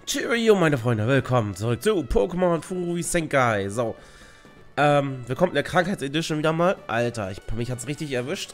Cheerio, meine Freunde, willkommen zurück zu Pokémon Furui Senkai. So, willkommen in der Krankheitsedition wieder mal. Alter, mich hat's richtig erwischt.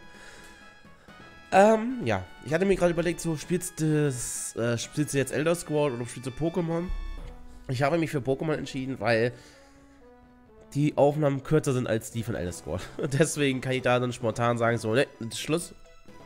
Ja, ich hatte mir gerade überlegt, so, spielst du jetzt Elder Scrolls oder spielst du Pokémon? Ich habe mich für Pokémon entschieden, weil die Aufnahmen kürzer sind als die von Elder Scrolls. Deswegen kann ich da dann spontan sagen, so, ne, das ist Schluss.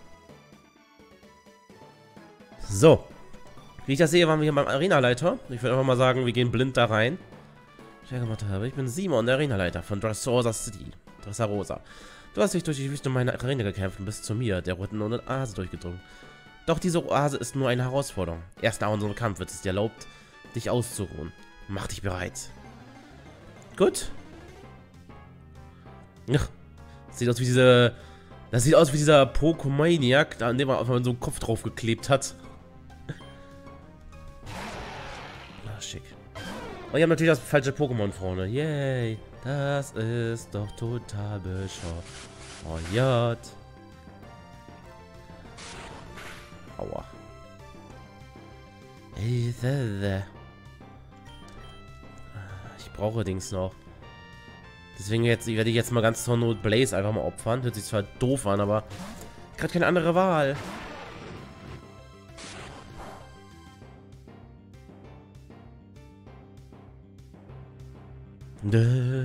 So. Wie ich das sehe, waren wir hier beim Arenaleiter. Ich würde einfach mal sagen, wir gehen blind da rein. Ich bin Simon, der Arenaleiter von Dressrosa City. Dressrosa. Du hast dich durch die Wüste meiner Arena gekämpft und bist zu mir, der roten Oase, durchgedrungen. Doch diese Oase ist nur eine Herausforderung. Erst nach unserem Kampf wird es dir erlaubt, dich auszuruhen. Mach dich bereit. Gut. Ach, sieht aus wie diese... Das sieht aus wie dieser Pokémaniac, an dem man einfach so einen Kopf drauf geklebt hat. Schick. Und ich habe natürlich das falsche Pokémon vorne. Yay. Das ist doch total bescheuert. Oh ja. Aua. Ich brauche Dings noch. Deswegen werde ich jetzt mal ganz zur Not Blaze einfach mal opfern. Hört sich zwar doof an, aber gerade keine andere Wahl. Ja,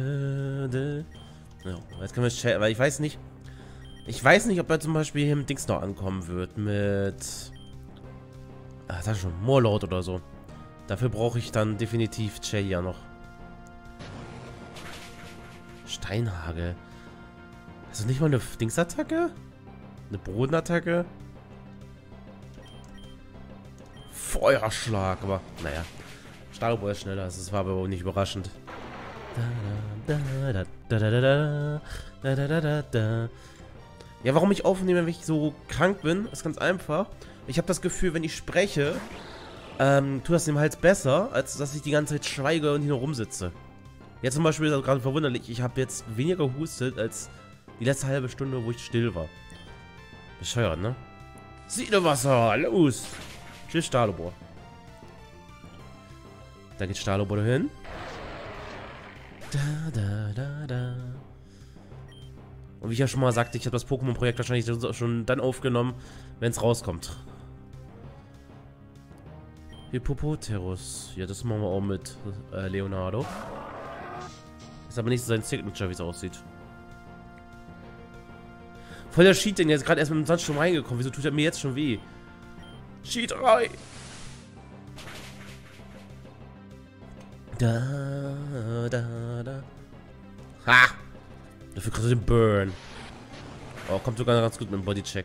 jetzt können wir chatten, weil ich weiß nicht, ob er zum Beispiel hier mit Dings noch ankommen wird, mit, das ist schon, Morlord oder so. Dafür brauche ich dann definitiv Jay ja noch. Steinhagel. Also nicht mal eine Dingsattacke? Eine Bodenattacke? Feuerschlag, aber naja. Stahlbohr ist schneller, das war aber auch nicht überraschend. Ja, warum ich aufnehme, wenn ich so krank bin, ist ganz einfach. Ich habe das Gefühl, wenn ich spreche, tut das dem Hals besser, als dass ich die ganze Zeit schweige und hier nur rumsitze. Jetzt zum Beispiel ist das gerade verwunderlich, ich habe jetzt weniger gehustet als die letzte halbe Stunde, wo ich still war. Bescheuert, ne? Siedewasser, los! Tschüss, Stahlobor. Da geht Stahlobor hin. Und wie ich ja schon mal sagte, ich habe das Pokémon-Projekt wahrscheinlich schon dann aufgenommen, wenn es rauskommt. Hippopoterus. Ja, das machen wir auch mit Leonardo. Ist aber nicht so sein Signature, wie es aussieht. Voll der Cheat, denn jetzt gerade erst mit dem Sandsturm reingekommen. Wieso tut er mir jetzt schon weh? Cheaterei! Ha! Dafür kriegst du den Burn. Oh, kommt sogar ganz gut mit dem Bodycheck.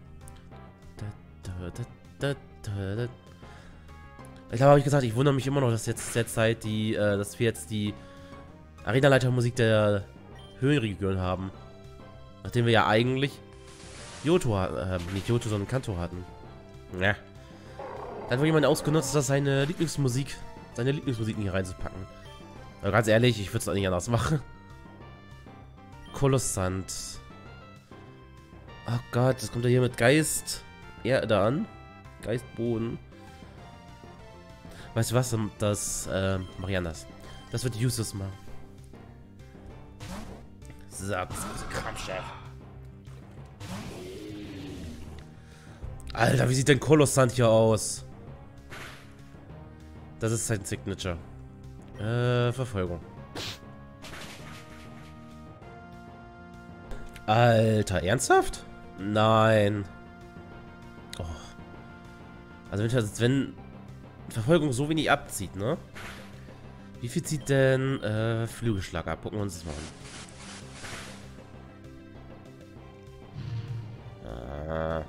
Ich glaube, habe ich gesagt, ich wundere mich immer noch, dass jetzt derzeit dass wir jetzt die Arenaleitermusik der Höhenregion haben. Nachdem wir ja eigentlich Johto nicht Johto, sondern Kanto hatten. Ja. Da hat wohl jemand ausgenutzt, dass seine Lieblingsmusik hier reinzupacken. Aber ganz ehrlich, ich würde es auch nicht anders machen. Kolossant. Oh Gott, das kommt ja hier mit Geist Erde an. Geistboden. Weißt du was? Das mach ich anders. Das wird Useless machen. So, das ist Kampfchef. Alter, wie sieht denn Kolossant hier aus? Das ist sein Signature. Verfolgung. Alter, ernsthaft? Nein. Oh. Also wenn Verfolgung so wenig abzieht, ne? Wie viel zieht denn Flügelschlag ab? Gucken wir uns das mal an.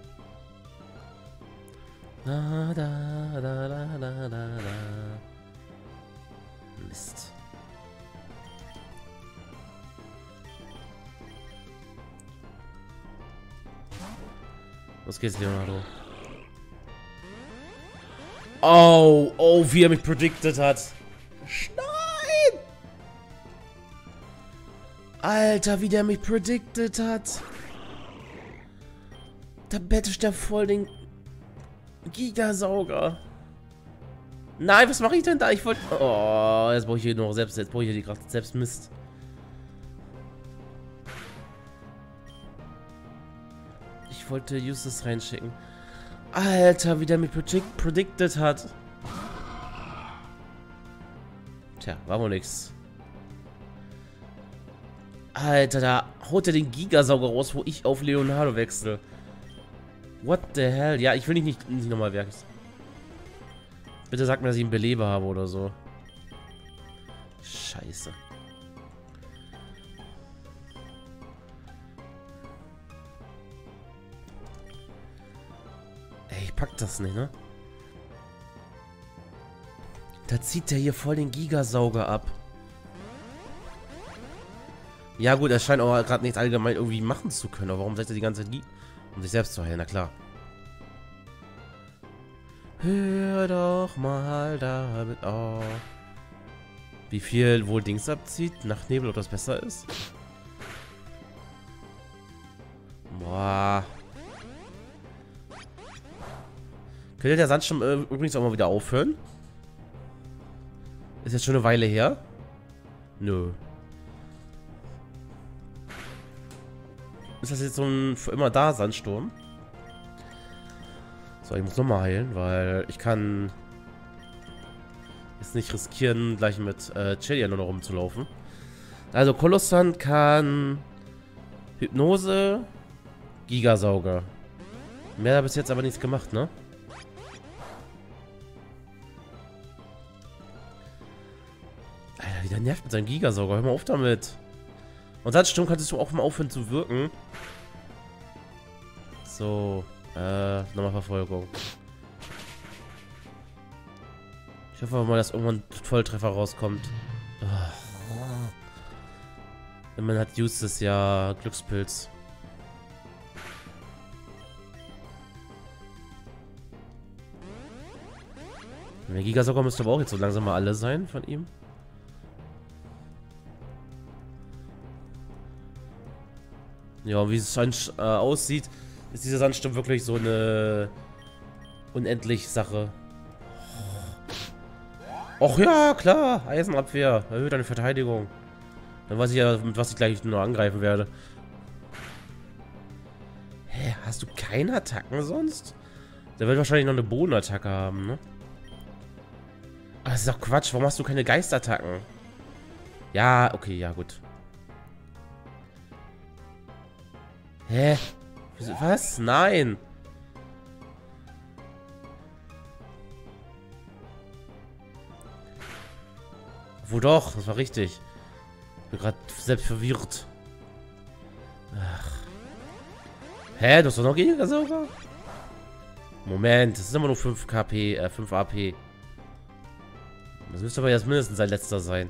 Mist. Los geht's, Leonardo. Oh, wie er mich predicted hat. Nein! Alter, wie der mich predicted hat. Da bettet der voll den Gigasauger. Nein, was mache ich denn da? Ich wollte... Oh, jetzt brauche ich hier noch selbst... Jetzt brauche ich hier gerade selbst Mist. Ich wollte Justus reinschicken. Alter, wie der mich predicted hat. Tja, war wohl nix. Alter, da haut er den Gigasauger raus, wo ich auf Leonardo wechsle. What the hell? Ja, ich will nicht nochmal werken. Bitte sag mir, dass ich einen Beleber habe oder so. Scheiße. Ey, ich pack das nicht, ne? Da zieht der hier voll den Gigasauger ab. Ja gut, er scheint auch gerade nichts allgemein irgendwie machen zu können. Aber warum setzt er die ganze Zeit um sich selbst zu heilen? Na klar. Hör doch mal damit auf. Wie viel wohl Dings abzieht? Nachtnebel, ob das besser ist? Boah. Könnte der Sandsturm übrigens auch mal wieder aufhören? Ist jetzt schon eine Weile her? Nö. Ist das jetzt so ein für immer da Sandsturm? So, ich muss nochmal heilen, weil ich kann jetzt nicht riskieren, gleich mit Chelia nur noch rumzulaufen. Also, Kolossant kann Hypnose, Gigasauger. Mehr hat bis jetzt aber nichts gemacht, ne? Alter, wie der nervt mit seinem Gigasauger. Hör mal auf damit. Und Sandsturm kannst du auch mal aufhören zu wirken. So, nochmal Verfolgung. Ich hoffe mal, dass irgendwann ein Volltreffer rauskommt. Man hat Justus ja Glückspilz. Der Gigasauger müsste aber auch jetzt so langsam mal alle sein von ihm. Ja, wie es aussieht, ist dieser Sandsturm wirklich so eine unendlich Sache. Och ja, klar, Eisenabwehr, erhöht deine Verteidigung. Dann weiß ich ja, mit was ich gleich nur angreifen werde. Hä, hast du keine Attacken sonst? Der wird wahrscheinlich noch eine Bodenattacke haben, ne? Aber das ist doch Quatsch, warum hast du keine Geistattacken? Ja, okay, ja gut. Hä? Was? Nein. Wo doch? Das war richtig. Ich bin gerade selbst verwirrt. Ach. Hä? Du hast doch noch Gigasauger? Moment, das ist immer nur 5 KP, 5 AP. Das müsste aber jetzt mindestens sein letzter sein.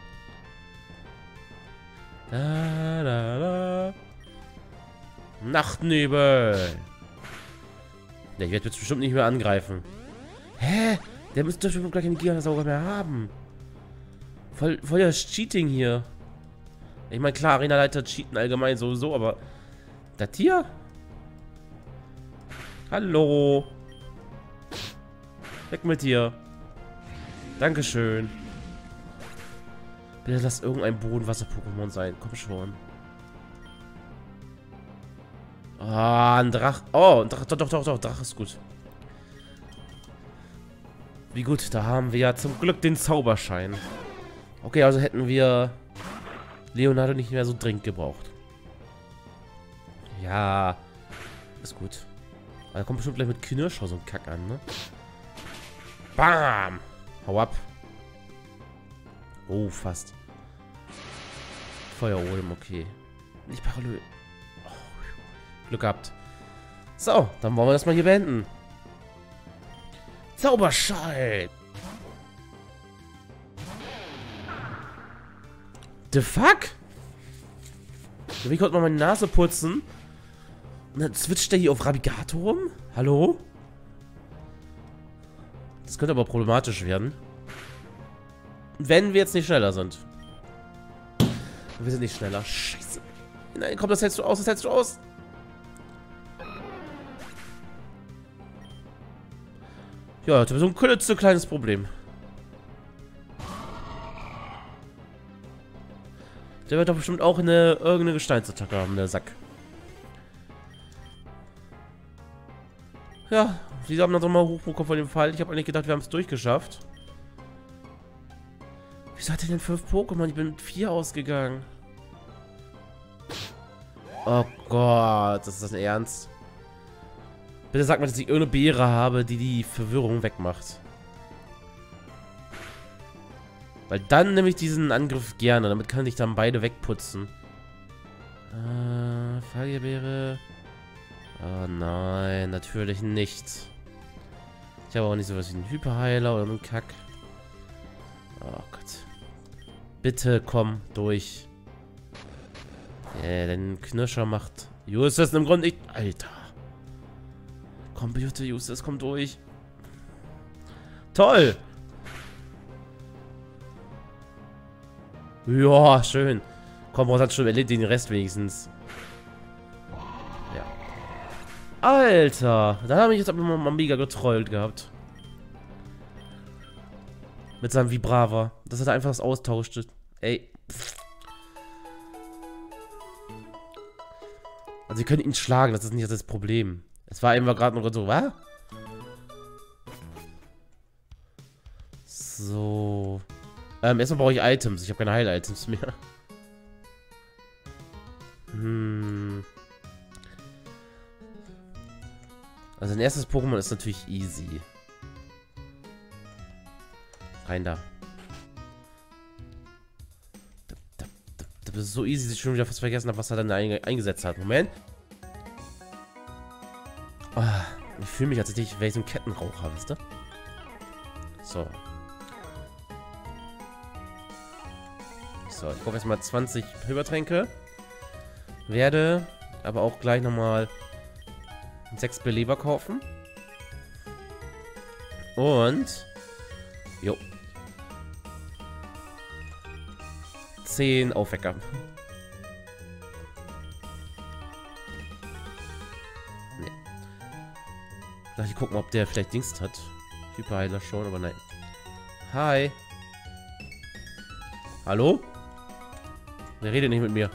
Da, da, da. Nachtnebel. Ja, ich werde jetzt bestimmt nicht mehr angreifen. Hä? Der müsste bestimmt gleich einen Gigasauger mehr haben. Voll das Cheating hier. Ich meine, klar, Arenaleiter cheaten allgemein sowieso, aber... Das hier? Hallo. Weg mit dir. Dankeschön. Bitte lass irgendein Bodenwasser-Pokémon sein. Komm schon. Ah, ein Drach. Oh, ein Drach. Doch. Drach ist gut. Wie gut, da haben wir ja zum Glück den Zauberschein. Okay, also hätten wir Leonardo nicht mehr so dringend gebraucht. Ja, ist gut. Da kommt bestimmt gleich mit Knirscher so ein Kack an, ne? Bam! Hau ab. Oh, fast. Feuerolm, okay. Nicht Parallel. Oh, Glück gehabt. So, dann wollen wir das mal hier beenden. Zauberschein! The fuck? Wie konnte man meine Nase putzen? Und dann switcht der hier auf Rabigato rum? Hallo? Das könnte aber problematisch werden. Wenn wir jetzt nicht schneller sind. Wir sind nicht schneller. Scheiße. Nein, komm, das hältst du aus, das hältst du aus. Ja, das ist so ein klitzekleines Problem. Der wird doch bestimmt auch irgendeine Gesteinsattacke haben, der Sack. Ja, sie haben dann nochmal hochbekommen von dem Fall. Ich habe eigentlich gedacht, wir haben es durchgeschafft. Wieso hat er denn 5 Pokémon? Ich bin mit 4 ausgegangen. Oh Gott, ist das Ernst? Bitte sag mal, dass ich irgendeine Beere habe, die die Verwirrung wegmacht. Weil dann nehme ich diesen Angriff gerne. Damit kann ich dann beide wegputzen. Fallbeere. Oh nein, natürlich nicht. Ich habe auch nicht sowas wie einen Hyperheiler oder einen Kack. Oh Gott. Bitte komm durch. Dein Knirscher macht Justus im Grunde nicht. Alter. Komm bitte, Justus, komm durch. Toll. Ja, schön. Komm, was hat schon erledigt, den Rest wenigstens. Ja. Alter. Da habe ich jetzt aber mal mega getrollt gehabt. Mit seinem Vibrava. Dass er da einfach das austauschte. Ey. Also, wir können ihn schlagen, das ist nicht das Problem. Es war einfach gerade noch so, was? So. Erstmal brauche ich Items. Ich habe keine Heil-Items mehr. Also, ein erstes Pokémon ist natürlich easy. Rein da. Das ist so easy, dass ich schon wieder fast vergessen habe, was er dann eingesetzt hat. Moment. Oh, ich fühle mich, als wäre ich so ein Kettenraucher, wisst ihr? So. So, ich kaufe erstmal 20 Hilbertränke. Werde aber auch gleich nochmal 6 Beleber kaufen. Und... Jo. 10 Aufwecker. Nee. Lass ich gucken, ob der vielleicht Dings hat. Hyperheiler schon, aber nein. Hi. Hallo? Der redet nicht mit mir.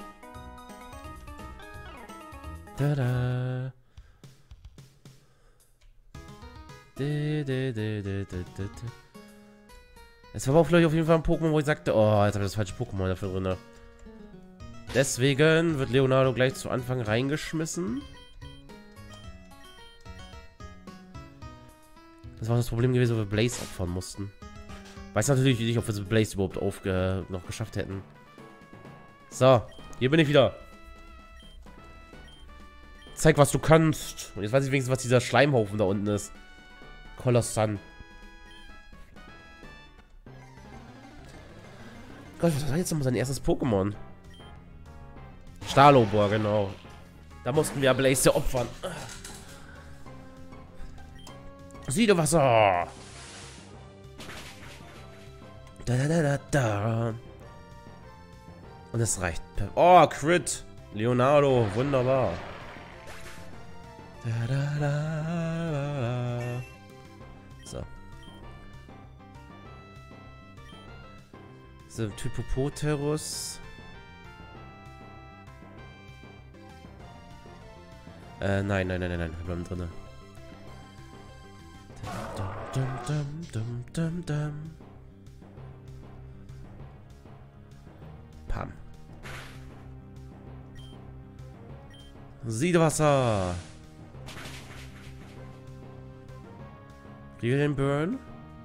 Tada. Es war aber auch vielleicht auf jeden Fall ein Pokémon, wo ich sagte, oh, jetzt habe ich das falsche Pokémon dafür drin. Deswegen wird Leonardo gleich zu Anfang reingeschmissen. Das war das Problem gewesen, wo wir Blaze opfern mussten. Weiß natürlich nicht, ob wir Blaze überhaupt noch geschafft hätten. So, hier bin ich wieder. Zeig, was du kannst. Und jetzt weiß ich wenigstens, was dieser Schleimhaufen da unten ist. Kolossan. Gott, was war jetzt nochmal sein erstes Pokémon? Stahlobor, genau. Da mussten wir Blaze opfern. Siedewasser. Da. Und es reicht. Oh, Crit. Leonardo, wunderbar. So. So, Typopoterus. Nein. Wir bleiben drinne. Pam. Siedewasser. Kriegen wir den Burn?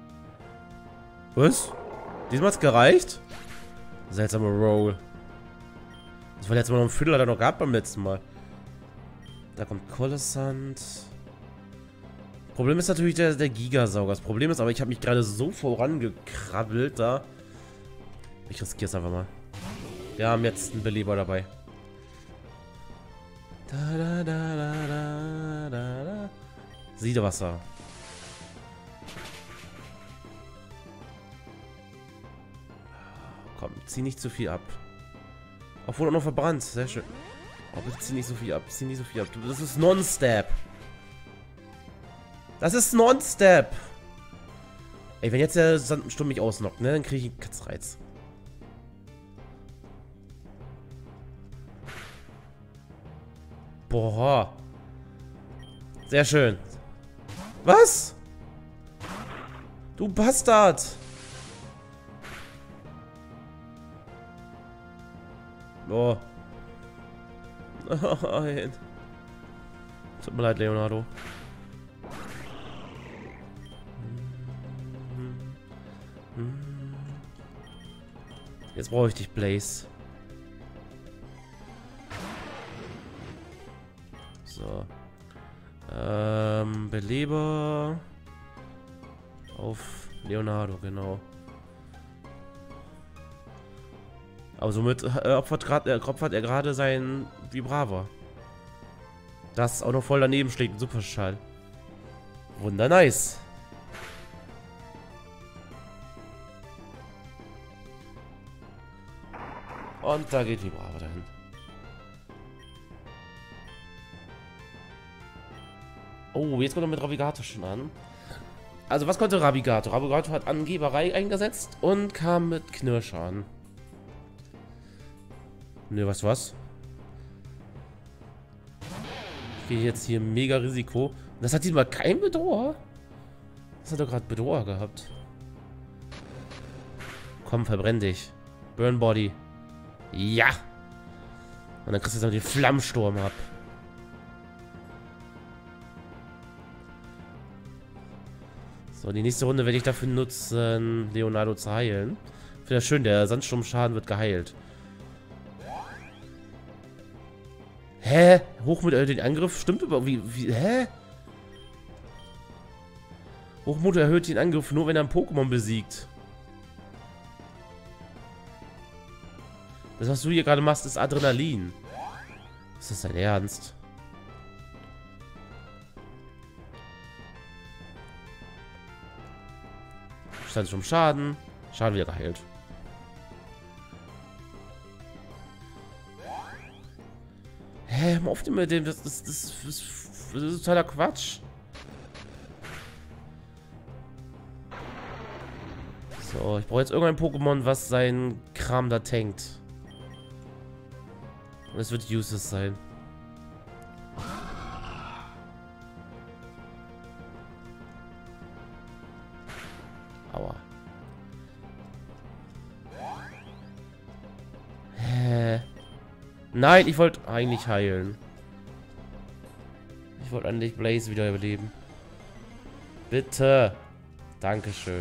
Was? Diesmal hat's gereicht? Seltsamer Roll. Das war jetzt mal noch ein Viertel, hat er noch gehabt beim letzten Mal. Da kommt Kolosant. Problem ist natürlich der Gigasauger. Das Problem ist aber, ich habe mich gerade so vorangekrabbelt da. Ich riskiere es einfach mal. Wir haben jetzt einen Beleber dabei. Siedewasser. Komm, zieh nicht zu viel ab. Obwohl auch noch verbrannt. Sehr schön. Oh, bitte zieh nicht so viel ab. Zieh nicht so viel ab. Das ist Non-Stab. Das ist Non-Step. Ey, wenn jetzt der Sandsturm mich ausnockt, ne, dann kriege ich einen Katzreiz. Boah. Sehr schön. Was? Du Bastard. Oh. Nein. Tut mir leid, Leonardo. Jetzt brauche ich dich, Blaze. So. Beleber. Auf Leonardo, genau. Aber somit opfert er gerade seinen Vibrava. Das auch noch voll daneben schlägt. Superschall. Wunder nice. Und da geht Vibrava dahin. Oh, jetzt kommt er mit Rabigato schon an. Also was konnte Rabigato? Rabigato hat Angeberei eingesetzt und kam mit Knirscher an. Ne, weißt du was? Ich gehe jetzt hier mega Risiko. Das hat diesmal kein Bedroher. Das hat er gerade Bedroher gehabt. Komm, verbrenn dich. Burn Body. Ja! Und dann kriegst du jetzt noch den Flammensturm ab. So, die nächste Runde werde ich dafür nutzen, Leonardo zu heilen. Ich finde das schön, der Sandsturmschaden wird geheilt. Hä? Hochmut erhöht den Angriff? Stimmt überhaupt? Hä? Hochmut erhöht den Angriff nur, wenn er ein Pokémon besiegt. Das, was du hier gerade machst, ist Adrenalin. Ist das dein Ernst? Stand schon Schaden. Schaden wieder geheilt. Hä, mal auf mit dem. Das ist totaler Quatsch. So, ich brauche jetzt irgendein Pokémon, was seinen Kram da tankt. Und es wird useless sein. Aua. Hä? Nein, ich wollte eigentlich heilen. Ich wollte eigentlich Blaze wieder überleben. Bitte. Dankeschön.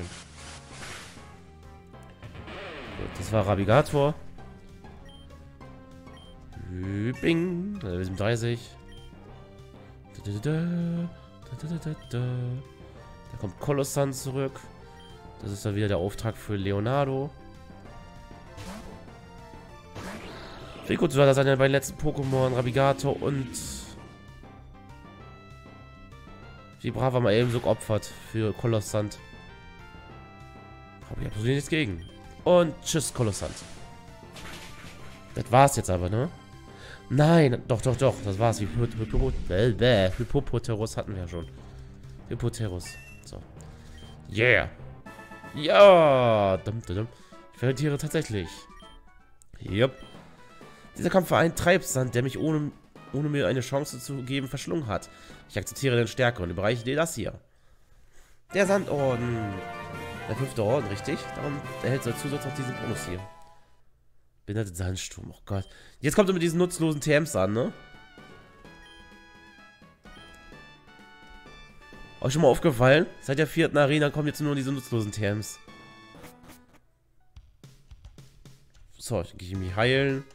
Gut, das war Rabigator. Bing. Level 37. Da kommt Kolossan zurück. Das ist dann wieder der Auftrag für Leonardo. Wie gut war das seine beiden letzten Pokémon, Rabigato und Vibrava mal eben so geopfert für Kolossant. Habe ich absolut nichts gegen. Und tschüss, Kolossant. Das war's jetzt aber, ne? Nein, doch. Das war's. Hippopoterus hatten wir ja schon. Hippoterus. So. Yeah. Ja. Ich verliere tatsächlich. Yep. Dieser Kampf war ein Treibsand, der mich ohne mir eine Chance zu geben verschlungen hat. Ich akzeptiere den Stärke und überreiche dir das hier. Der Sandorden. Der 5. Orden, richtig? Darum erhältst du Zusatz auf diesen Bonus hier. Behinderte Sandsturm, oh Gott. Jetzt kommt er mit diesen nutzlosen TMs an, ne? Euch schon mal aufgefallen? Seit der 4. Arena kommen jetzt nur diese nutzlosen TMs. So, ich gehe mich heilen.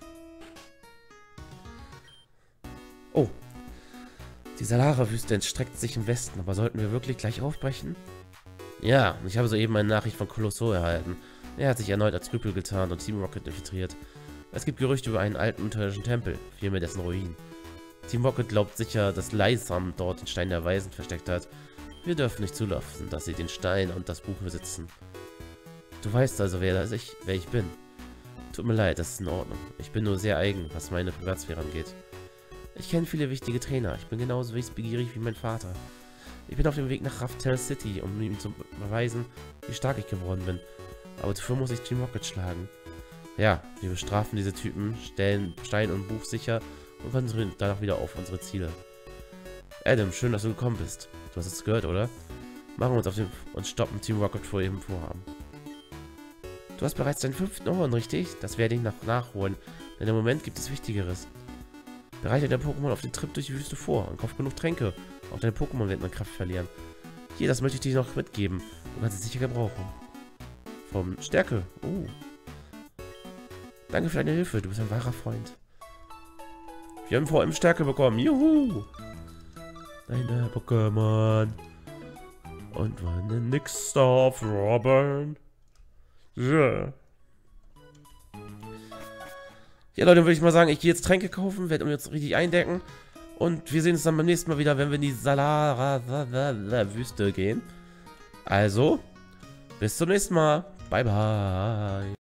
Oh. Die Salara-Wüste entstreckt sich im Westen, aber sollten wir wirklich gleich aufbrechen? Ja, ich habe soeben eine Nachricht von Colosso erhalten. Er hat sich erneut als Rüpel getarnt und Team Rocket infiltriert. Es gibt Gerüchte über einen alten unterirdischen Tempel, vielmehr dessen Ruinen. Team Rocket glaubt sicher, dass Lysam dort den Stein der Weisen versteckt hat. Wir dürfen nicht zulassen, dass sie den Stein und das Buch besitzen. Du weißt also, wer ich bin. Tut mir leid, das ist in Ordnung. Ich bin nur sehr eigen, was meine Privatsphäre angeht. Ich kenne viele wichtige Trainer. Ich bin genauso wissbegierig wie mein Vater. Ich bin auf dem Weg nach Raftel City, um ihm zu beweisen, wie stark ich geworden bin. Aber zuvor muss ich Team Rocket schlagen. Ja, wir bestrafen diese Typen, stellen Stein und Buch sicher und konzentrieren danach wieder auf unsere Ziele. Adam, schön, dass du gekommen bist. Du hast es gehört, oder? Machen wir uns auf den und stoppen Team Rocket vor ihrem Vorhaben. Du hast bereits deinen 5. Horn, richtig? Das werde ich nachholen, denn im Moment gibt es Wichtigeres. Bereite dein Pokémon auf den Trip durch die Wüste vor und kauf genug Tränke. Auch deine Pokémon werden an Kraft verlieren. Hier, das möchte ich dir noch mitgeben. Du kannst es sicher gebrauchen. Vom Stärke. Oh. Danke für deine Hilfe, du bist ein wahrer Freund. Wir haben vor allem Stärke bekommen. Juhu! Deine Pokémon. Und meine nix auf Robin. Yeah. Ja, Leute, würde ich mal sagen, ich gehe jetzt Tränke kaufen, werde uns jetzt richtig eindecken. Und wir sehen uns dann beim nächsten Mal wieder, wenn wir in die Salara-Wüste gehen. Also, bis zum nächsten Mal. Bye, bye.